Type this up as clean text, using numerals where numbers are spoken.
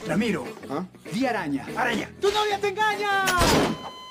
Ramiro, ¿Ah? di araña. ¡Araña! ¡Tu novia te engaña!